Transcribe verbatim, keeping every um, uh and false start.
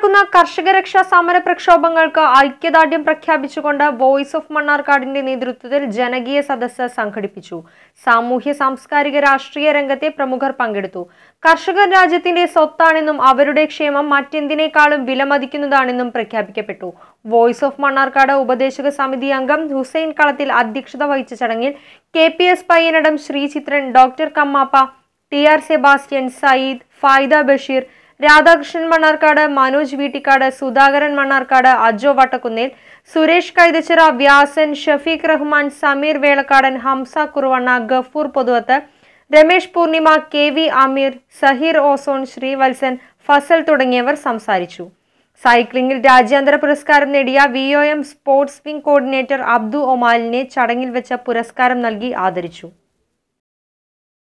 നടക്കുന്ന കർഷക രക്ഷാ സമര പ്രക്ഷോഭങ്ങൾക്ക് ഐക്യദാർഢ്യം പ്രഖ്യാപിച്ചുകൊണ്ട് വോയിസ് ഓഫ് മണ്ണാർക്കാടിന്റെ നേതൃത്വത്തിൽ ജനകീയ സദസ്സ് സംഘടിപ്പിച്ചു. സാമൂഹ്യ സാംസ്കാരിക രാഷ്ട്രീയ രംഗത്തെ പ്രമുഖർ പങ്കെടുത്തു. കർഷകർ രാജ്യത്തിന്റെ സ്വത്താണെന്നും അവരുടെ ക്ഷേമം മറ്റെന്തിനേക്കാളും വിലമതിക്കുന്നതാണെന്നും പ്രഖ്യാപിക്കപ്പെട്ടു. വോയിസ് ഓഫ് മണ്ണാർക്കാട് ഉപദേശക സമിതി അംഗം ഹുസൈൻ കളത്തിൽ അധ്യക്ഷത വഹിച്ച ചടങ്ങിൽ K P S Payyanadam Sreechithran, doctor Kammappa, T R Sebastian, Sayyid, Faida Basheer, Radhakrishnan Mannarkkad, Manoj Veettikkad, Sudhakaran Mannarkkad, Ajo Vattakkunnel, Suresh Kaithachira, Vyasan, Shafeeq Rahman, Sameer Velakkadan, Hamza Kuruvanna, Gafoor Pothuvath, Ramesh Poornima, K V Ameer, Saheer ozone, Sreevalsan, Fazal തുടങ്ങിയവർ സംസാരിച്ചു. സൈക്ലിംഗിൽ രാജ്യാന്തര പുരസ്കാരം നേടിയ V O M sports wing coordinator Abdu ഒമാലിനെ ചടങ്ങിൽ വെച്ച പുരസ്കാരം നൽകി ആദരിച്ചു.